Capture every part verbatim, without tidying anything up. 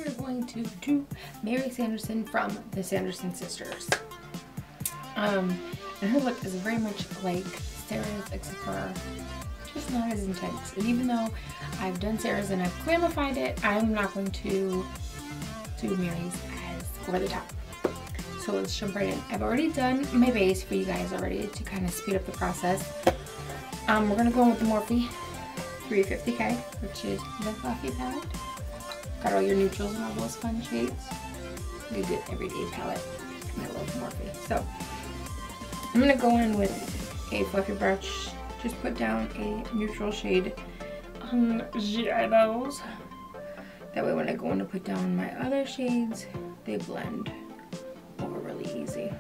we're going to do Mary Sanderson from the Sanderson Sisters. Um, and her look is very much like Sarah's, except for just not as intense. And even though I've done Sarah's and I've clarified it, I'm not going to do Mary's as over the top. So let's jump right in. I've already done my base for you guys already to kind of speed up the process. Um, we're gonna go in with the Morphe three fifty K, which is the fluffy palette. Got all your neutrals and all those fun shades. We did everyday palette, and I love Morphe. So I'm gonna go in with a fluffy brush. Just put down a neutral shade on the eyeballs. That way when I go in to put down my other shades, they blend over really easy.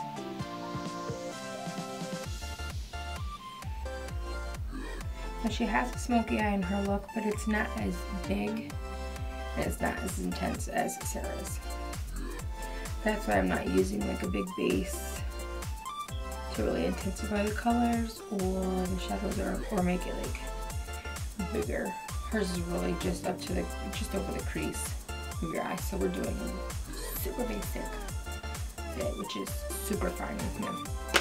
Now she has a smoky eye in her look, but it's not as big and it's not as intense as Sarah's. That's why I'm not using like a big base to really intensify the colors or the shadows or, or make it like bigger. Hers is really just up to the, just over the crease of your eye. So we're doing super basic fit, which is super fine with me.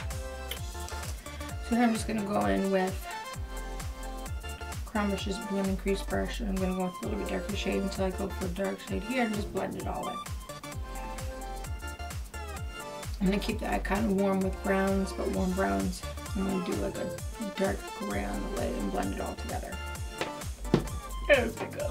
So I'm just gonna go in with Crown Brush's blending crease brush, and I'm gonna go with a little bit darker shade until I go for a dark shade here and just blend it all in. I'm gonna keep the eye kind of warm with browns, but warm browns. I'm gonna do like a dark gray on the lid and blend it all together. There we go.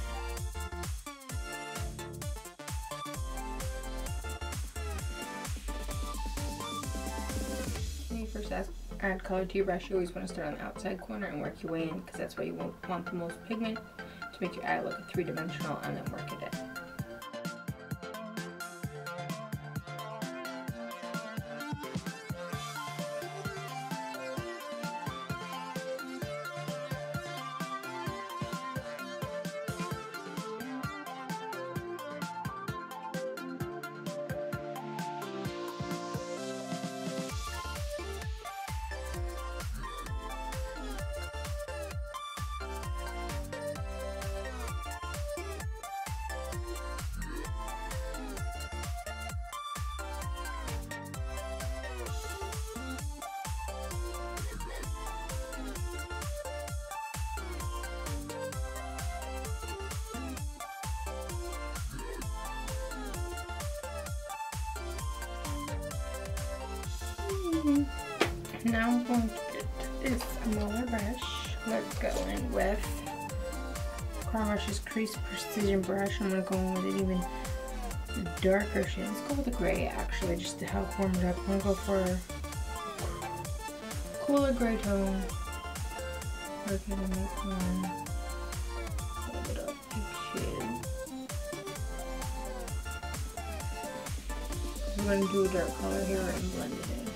When you first add color to your brush, you always want to start on the outside corner and work your way in, because that's where you won't want the most pigment to make your eye look three-dimensional, and then work it in. Now I'm going to get this smaller brush. Let's go in with Crown Brush's Crease Precision Brush. I'm going to go in with an even darker shade. Let's go with a gray actually, just to help warm it up. I'm going to go for a cooler gray tone. Okay, to make one a little bit of each shade. I'm going to do a dark color here and blend it in.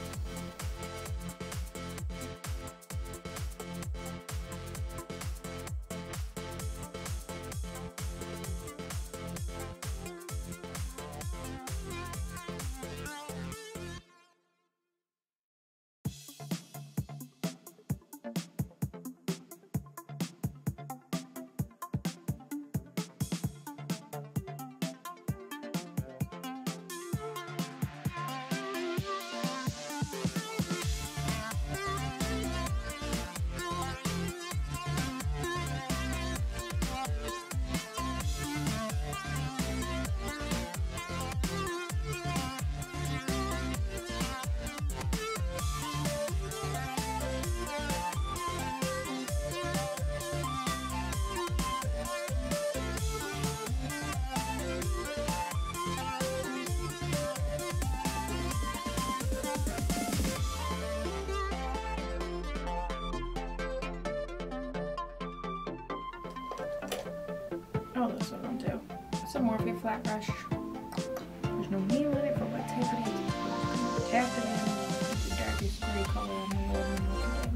Oh, this one too. It's a Morphe flat brush. There's no needle in it for what type it is. Tap it in with the darkest gray color on the lid and look at it.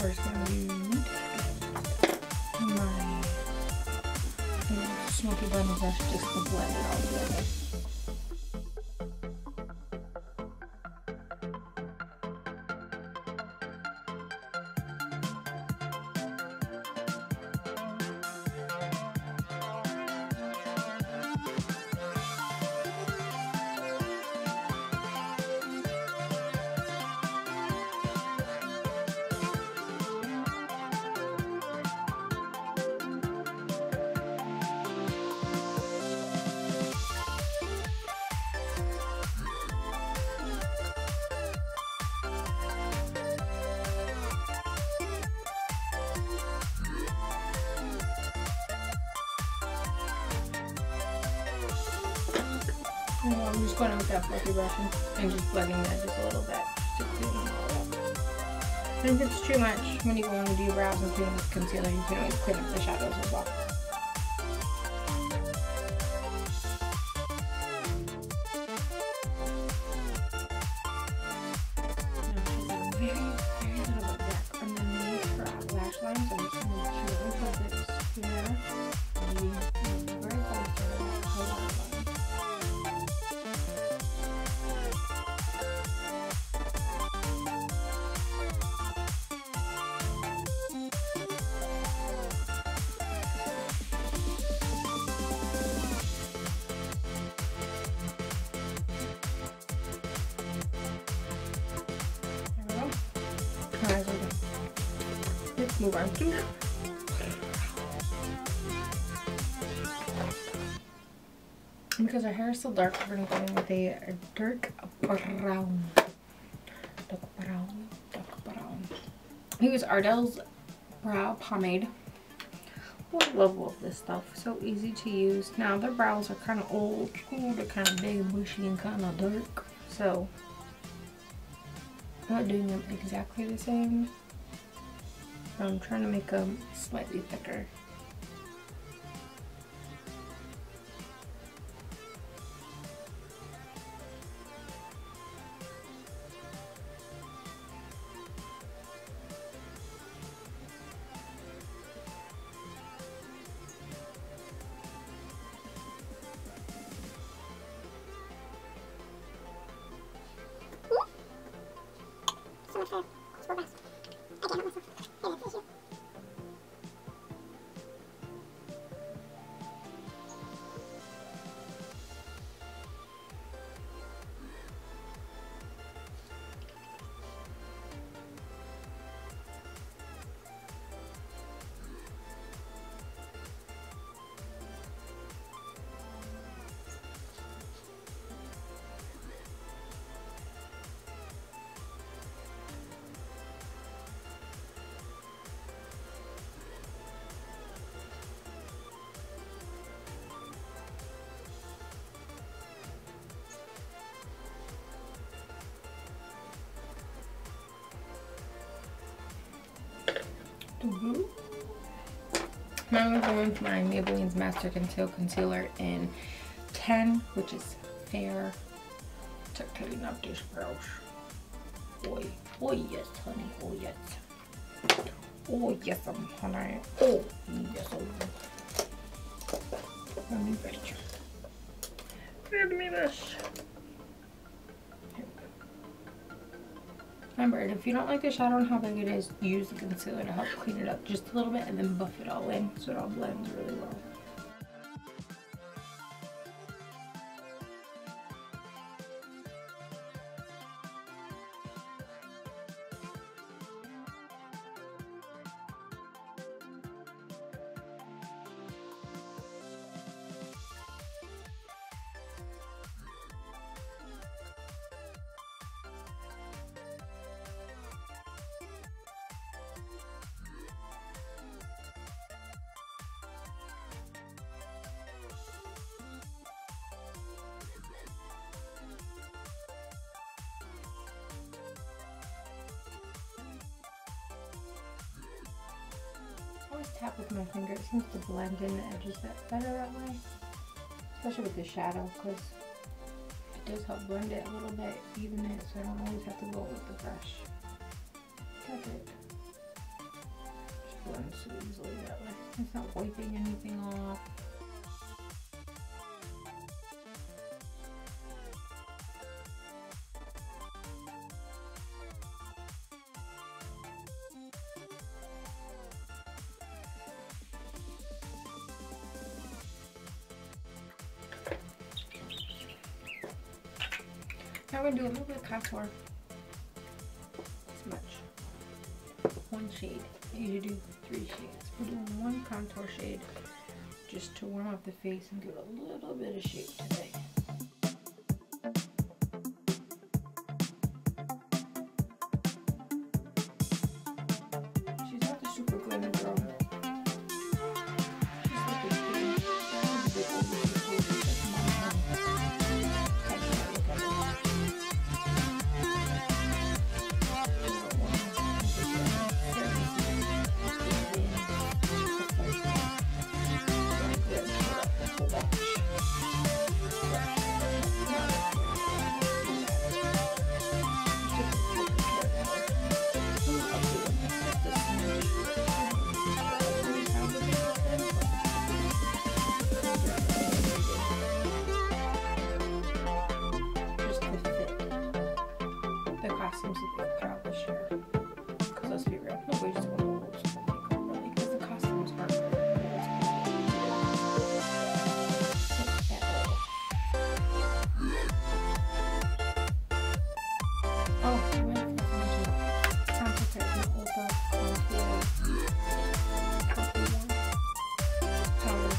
we're just going to use my you know, smoky blending brush just to blend it all together. And I'm just going in with that fluffy brush and just blending that just a little bit. Just to clean them all up. And if it's too much, when you go in to do your brows and clean up with concealer, you can always clean up the shadows as well. Now, very, very little bit black underneath her lash line, so I'm just going to shoot a little bit here. And be very close to her lash line. Eyes open. Let's move on to because our hair is still dark, we're gonna go in with a dark brown. Dark brown. Dark brown. I use Ardell's brow pomade. Oh, I love all of this stuff. So easy to use. Now their brows are kind of old school. They're kind of big and bushy and kind of dark. So I'm not doing them exactly the same. I'm trying to make them slightly thicker. So much hair. I can't help myself. Yeah, that's the issue. Mm-hmm. Now I'm going with my Maybelline's Master Conceal Concealer in ten, which is fair. Check clean up this brush. Oh, oh yes, honey. Oh yes. Oh yes, um, honey. Oh yes, um. Let me bet you. Let me this. Remember, if you don't like the shadow and how big it is, use the concealer to help clean it up just a little bit and then buff it all in so it all blends really well. I always tap with my finger. It seems to blend in the edges that better that way, especially with the shadow, because it does help blend it a little bit, even it, so I don't always have to go with the brush. Tap it. blends so easily that way. It's not wiping anything off. Now we're gonna do a little bit of contour. This much. One shade. I usually do three shades. We're doing one contour shade just to warm up the face and give it a little bit of shape today. She's not the super glammy girl. She's like a kid. She's a bit older. She's like mom. I can't look at her. Costumes that they put out this year. Because let's be real, nobody's just going to old school makeup really, because the costumes aren't very old school at all. Oh, I might have forgot to mention that. Concentrate on Ulta Contour Copy One powders.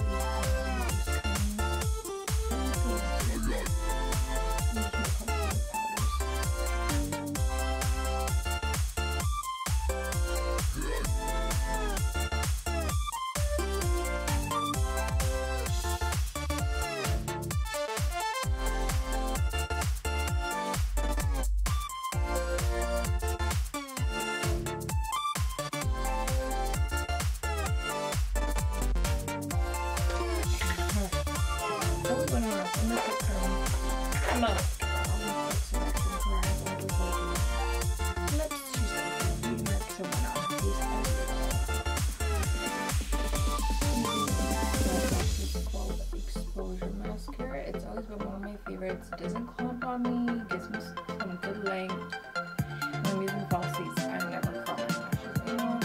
It's always been one of my favorites. It doesn't clump on me, gives me some good length. When I'm using falsies, I'm never curling lashes. You know,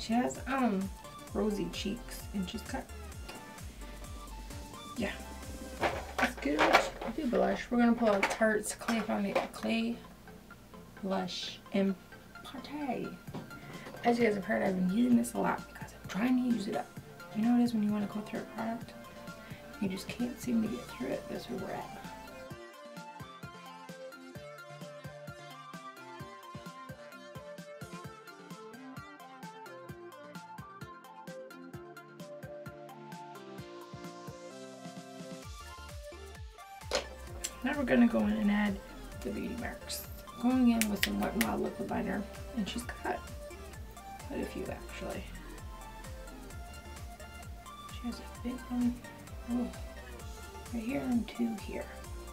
She has um rosy cheeks and she's cut. Yeah. Let's get it. Do blush. We're gonna pull out Tarte's Clay Foundation Clay Blush in Party. As you guys have heard, I've been using this a lot because I'm trying to use it up. You know what it is when you want to go through a product? You just can't seem to get through it. That's where we're at. Now we're gonna go in and add the beauty marks. Going in with some Wet n Wild liquid liner, and she's got quite a few actually. She has a big one, oh, right here and two here.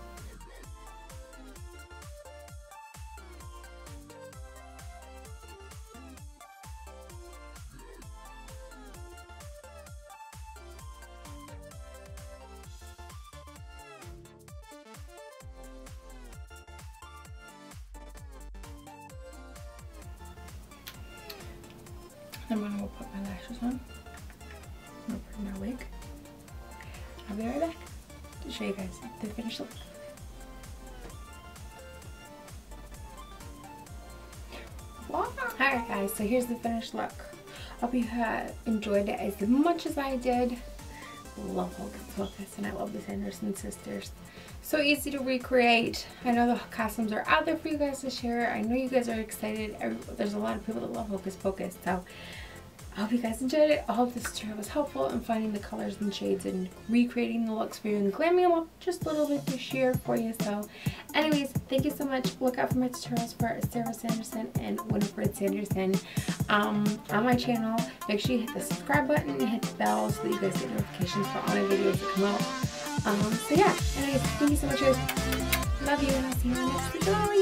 I'm gonna go put my lashes on. I'm gonna put in my wig. I'll be right back to show you guys the finished look. Alright guys, so here's the finished look. Hope you have enjoyed it as much as I did. Love Hocus Pocus and I love the Sanderson sisters. So easy to recreate. I know the costumes are out there for you guys to share. I know you guys are excited. There's a lot of people that love Hocus Pocus. So I hope you guys enjoyed it. I hope this tutorial was helpful in finding the colors and shades and recreating the looks for you and glamming them up just a little bit this year for you. So anyways, thank you so much. Look out for my tutorials for Sarah Sanderson and Winifred Sanderson um, on my channel. Make sure you hit the subscribe button and hit the bell so that you guys get notifications for all my videos that come out. Um, so yeah, anyways, thank you so much guys. Love you and I'll see you in the next tutorial.